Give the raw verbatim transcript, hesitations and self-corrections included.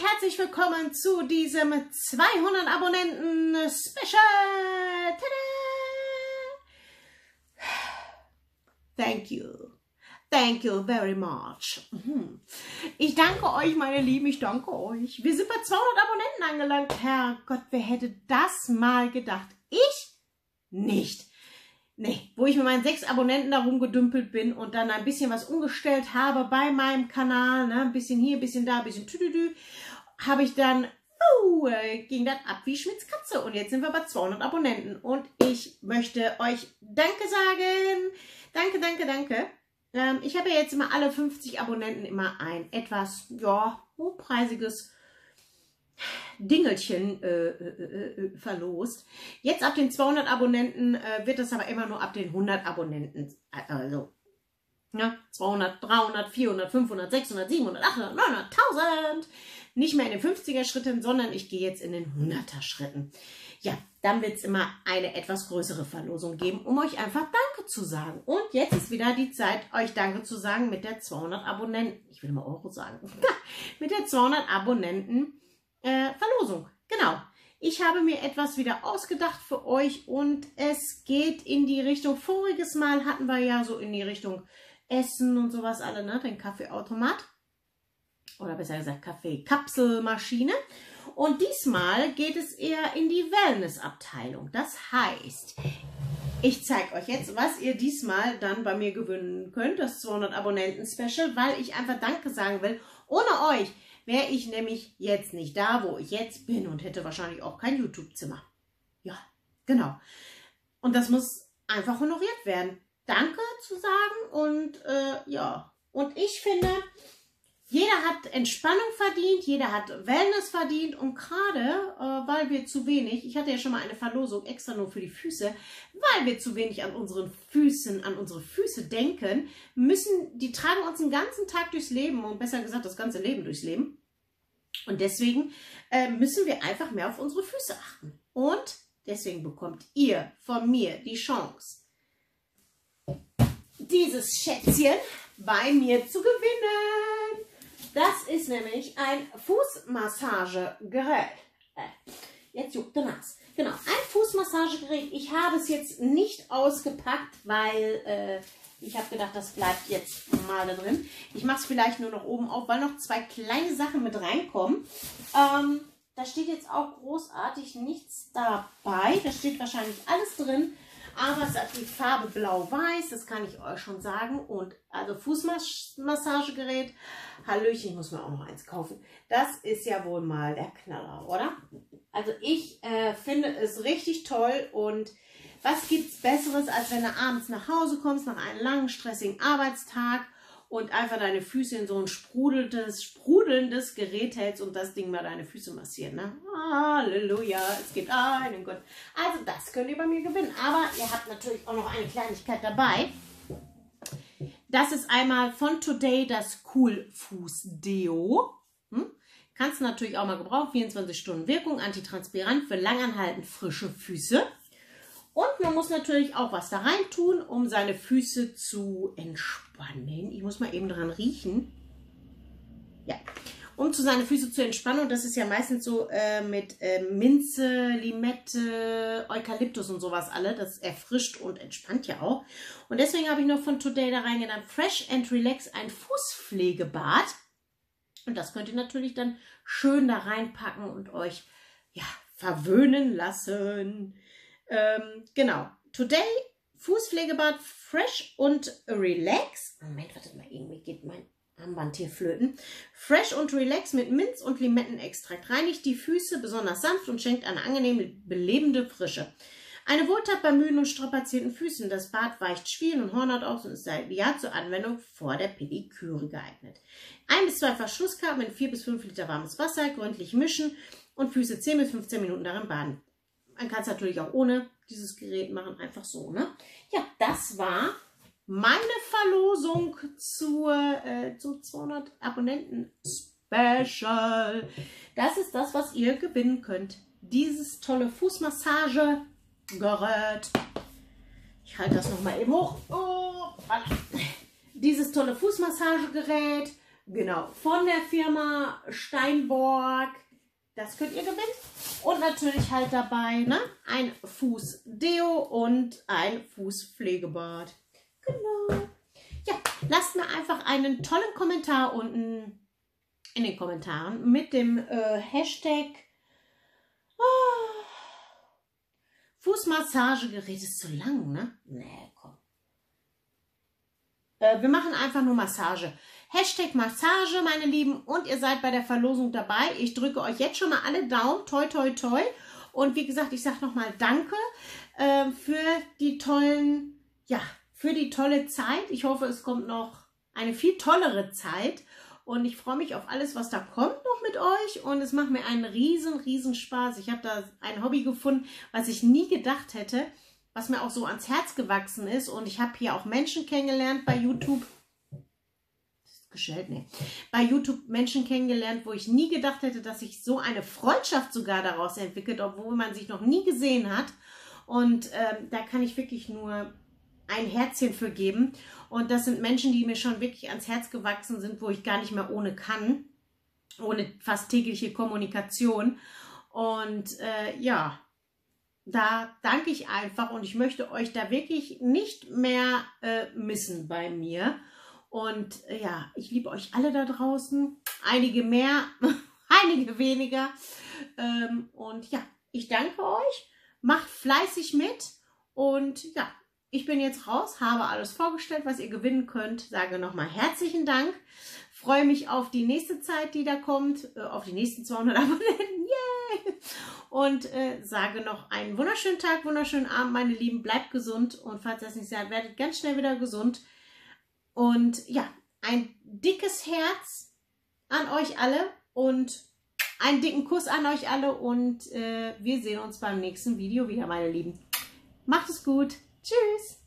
herzlich willkommen zu diesem zweihundert Abonnenten Special. Tada! Thank you. Thank you very much. Ich danke euch, meine Lieben, ich danke euch. Wir sind bei zweihundert Abonnenten angelangt. Herrgott, wer hätte das mal gedacht? Ich nicht. Nee, wo ich mit meinen sechs Abonnenten da rumgedümpelt bin und dann ein bisschen was umgestellt habe bei meinem Kanal, ne, ein bisschen hier, ein bisschen da, ein bisschen tüdüdü, habe ich dann, uh, ging das ab wie Schmitz Katze. Und jetzt sind wir bei zweihundert Abonnenten und ich möchte euch Danke sagen. Danke, danke, danke. Ähm, ich habe ja jetzt immer alle fünfzig Abonnenten immer ein etwas, ja, hochpreisiges Dingelchen äh, äh, äh, verlost. Jetzt ab den zweihundert Abonnenten äh, wird es aber immer nur ab den hundert Abonnenten, also ja, zweihundert, dreihundert, vierhundert, fünfhundert, sechshundert, siebenhundert, achthundert, neunhundert, tausend. Nicht mehr in den fünfziger Schritten, sondern ich gehe jetzt in den hunderter Schritten. Ja, dann wird es immer eine etwas größere Verlosung geben, um euch einfach Danke zu sagen. Und jetzt ist wieder die Zeit, euch Danke zu sagen mit der zweihundert Abonnenten. Ich will mal Euro sagen. Mit der zweihundert Abonnenten Äh, Verlosung, genau. Ich habe mir etwas wieder ausgedacht für euch und es geht in die Richtung, voriges Mal hatten wir ja so in die Richtung Essen und sowas alle, ne, den Kaffeeautomat oder besser gesagt Kaffeekapselmaschine und diesmal geht es eher in die Wellnessabteilung. Das heißt, ich zeige euch jetzt, was ihr diesmal dann bei mir gewinnen könnt, das zweihundert Abonnenten Special, weil ich einfach Danke sagen will. Ohne euch wäre ich nämlich jetzt nicht da, wo ich jetzt bin und hätte wahrscheinlich auch kein YouTube-Zimmer. Ja, genau. Und das muss einfach honoriert werden. Danke zu sagen und äh, ja. Und ich finde, jeder hat Entspannung verdient, jeder hat Wellness verdient und gerade, äh, weil wir zu wenig, ich hatte ja schon mal eine Verlosung extra nur für die Füße, weil wir zu wenig an unseren Füßen, an unsere Füße denken, müssen, die tragen uns den ganzen Tag durchs Leben und besser gesagt das ganze Leben durchs Leben. Und deswegen äh, müssen wir einfach mehr auf unsere Füße achten. Und deswegen bekommt ihr von mir die Chance, dieses Schätzchen bei mir zu gewinnen. Das ist nämlich ein Fußmassagegerät. Äh, jetzt juckt der Nas. Genau, ein Fußmassagegerät. Ich habe es jetzt nicht ausgepackt, weil äh, ich habe gedacht, das bleibt jetzt mal da drin. Ich mache es vielleicht nur noch oben auf, weil noch zwei kleine Sachen mit reinkommen. Ähm, da steht jetzt auch großartig nichts dabei. Da steht wahrscheinlich alles drin. Aber es hat die Farbe blau-weiß, das kann ich euch schon sagen. Und also Fußmassagegerät, Hallöchen, ich muss mir auch noch eins kaufen. Das ist ja wohl mal der Knaller, oder? Also ich äh, finde es richtig toll. Und was gibt es Besseres, als wenn du abends nach Hause kommst, nach einem langen, stressigen Arbeitstag und einfach deine Füße in so ein sprudelndes, sprudelndes Gerät hältst und das Ding mal deine Füße massiert, ne? Halleluja, es gibt einen Gott. Also das könnt ihr bei mir gewinnen. Aber ihr habt natürlich auch noch eine Kleinigkeit dabei. Das ist einmal von Today das Cool Fuß Deo. Hm? Kannst du natürlich auch mal gebrauchen. vierundzwanzig Stunden Wirkung, antitranspirant für langanhaltend frische Füße. Und man muss natürlich auch was da rein tun, um seine Füße zu entspannen. Ich muss mal eben dran riechen. Ja, um zu seine Füße zu entspannen. Und das ist ja meistens so äh, mit äh, Minze, Limette, Eukalyptus und sowas alle. Das erfrischt und entspannt ja auch. Und deswegen habe ich noch von Today da reingetan. Fresh and Relax, ein Fußpflegebad. Und das könnt ihr natürlich dann schön da reinpacken und euch ja verwöhnen lassen. Ähm, genau. Today Fußpflegebad Fresh und Relax. Moment, wartet mal, irgendwie geht mein Armband hier flöten. Fresh und Relax mit Minz und Limettenextrakt. Reinigt die Füße besonders sanft und schenkt eine angenehme, belebende Frische. Eine Wohltat bei müden und strapazierten Füßen. Das Bad weicht Schwielen und Hornhaut aus und ist ideal zur Anwendung vor der Pediküre geeignet. Ein bis zwei Verschlusskappen in vier bis fünf Liter warmes Wasser, gründlich mischen und Füße zehn bis fünfzehn Minuten darin baden. Man kann es natürlich auch ohne dieses Gerät machen, einfach so, ne? Ja, das war meine Verlosung zur, äh, zum zweihundert Abonnenten Special. Das ist das, was ihr gewinnen könnt. Dieses tolle Fußmassagegerät. Ich halte das nochmal eben hoch. Oh, dieses tolle Fußmassagegerät Genau, von der Firma Steinborg. Das könnt ihr gewinnen. Und natürlich halt dabei, ne, ein Fußdeo und ein Fußpflegebad. Genau. Ja, lasst mir einfach einen tollen Kommentar unten in den Kommentaren mit dem äh, Hashtag oh, Fußmassagegerät ist zu lang, ne? Nee, komm. Äh, wir machen einfach nur Massage. Hashtag Massage, meine Lieben, und ihr seid bei der Verlosung dabei. Ich drücke euch jetzt schon mal alle Daumen, toi, toi, toi. Und wie gesagt, ich sage nochmal Danke äh, für die tollen, ja, für die tolle Zeit. Ich hoffe, es kommt noch eine viel tollere Zeit. Und ich freue mich auf alles, was da kommt noch mit euch. Und es macht mir einen riesen, riesen Spaß. Ich habe da ein Hobby gefunden, was ich nie gedacht hätte, was mir auch so ans Herz gewachsen ist. Und ich habe hier auch Menschen kennengelernt bei YouTube. Gestellt, nee. Bei YouTube Menschen kennengelernt, wo ich nie gedacht hätte, dass sich so eine Freundschaft sogar daraus entwickelt, obwohl man sich noch nie gesehen hat. Und ähm, da kann ich wirklich nur ein Herzchen für geben. Und das sind Menschen, die mir schon wirklich ans Herz gewachsen sind, wo ich gar nicht mehr ohne kann. Ohne fast tägliche Kommunikation. Und äh, ja, da danke ich einfach und ich möchte euch da wirklich nicht mehr äh, missen bei mir. Und äh, ja, ich liebe euch alle da draußen. Einige mehr, einige weniger. Ähm, und ja, ich danke euch. Macht fleißig mit. Und ja, ich bin jetzt raus, habe alles vorgestellt, was ihr gewinnen könnt. Sage nochmal herzlichen Dank. Freue mich auf die nächste Zeit, die da kommt. Äh, auf die nächsten zweihundert Abonnenten. Yay! Und äh, sage noch einen wunderschönen Tag, wunderschönen Abend, meine Lieben. Bleibt gesund. Und falls ihr es nicht seid, werdet ganz schnell wieder gesund. Und ja, ein dickes Herz an euch alle und einen dicken Kuss an euch alle. Und äh, wir sehen uns beim nächsten Video wieder, meine Lieben. Macht es gut. Tschüss.